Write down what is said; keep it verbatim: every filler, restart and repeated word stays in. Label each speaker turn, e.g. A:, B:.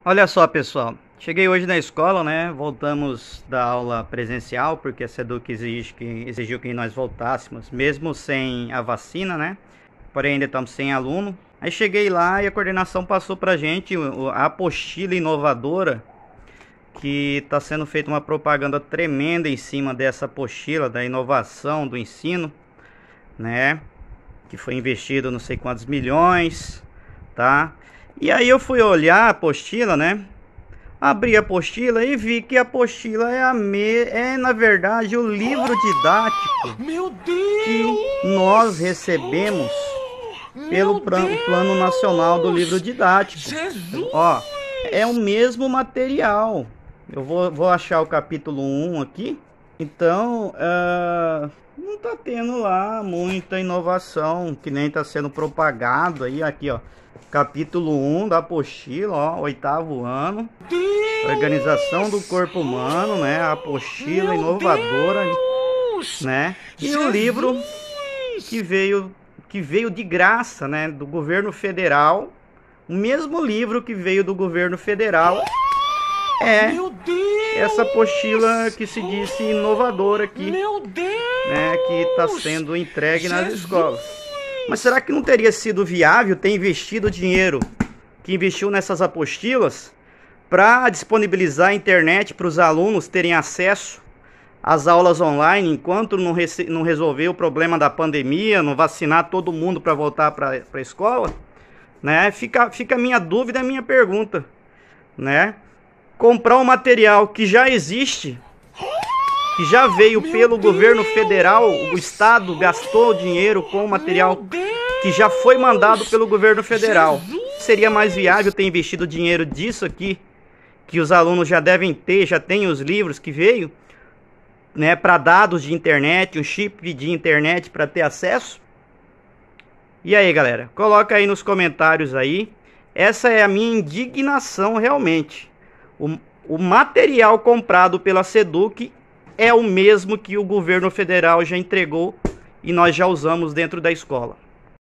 A: Olha só, pessoal, cheguei hoje na escola, né? Voltamos da aula presencial porque a SEDUC exige que, exigiu que nós voltássemos, mesmo sem a vacina, né? Porém, ainda estamos sem aluno. Aí cheguei lá e a coordenação passou pra gente a apostila inovadora, que está sendo feita uma propaganda tremenda em cima dessa apostila da inovação do ensino, né? Que foi investido não sei quantos milhões, tá? E aí eu fui olhar a apostila, né? Abri a apostila e vi que a apostila é a me... é na verdade o livro didático
B: Meu Deus!
A: que nós recebemos pelo Plano, Plano Nacional do Livro Didático.
B: Jesus!
A: Ó, é o mesmo material. Eu vou, vou achar o capítulo um aqui. Então, uh, não tá tendo lá muita inovação, que nem tá sendo propagado aí, aqui ó. Capítulo um da apostila, ó, oitavo ano.
B: Deus!
A: Organização do corpo humano, né? A apostila
B: Meu
A: inovadora,
B: Deus!
A: né? E
B: Jesus!
A: o livro que veio, que veio de graça, né? Do governo federal. O mesmo livro que veio do governo federal é
B: Meu Deus!
A: essa apostila que se disse inovadora aqui,
B: Meu Deus!
A: né? Que está sendo entregue nas
B: Jesus!
A: escolas. Mas será que não teria sido viável ter investido o dinheiro que investiu nessas apostilas para disponibilizar a internet para os alunos terem acesso às aulas online enquanto não, não resolver o problema da pandemia, não vacinar todo mundo para voltar para a escola? Né? Fica, fica a minha dúvida, a minha pergunta, né? Comprar um material que já existe, que já veio
B: Meu
A: pelo
B: Deus!
A: governo federal, o estado gastou dinheiro com o material que já foi mandado pelo governo federal.
B: Jesus!
A: Seria mais viável ter investido dinheiro disso aqui, que os alunos já devem ter, já tem os livros que veio, né, para dados de internet, um chip de internet para ter acesso? E aí, galera, coloca aí nos comentários aí. Essa é a minha indignação realmente. O, o material comprado pela SEDUC é o mesmo que o governo federal já entregou e nós já usamos dentro da escola.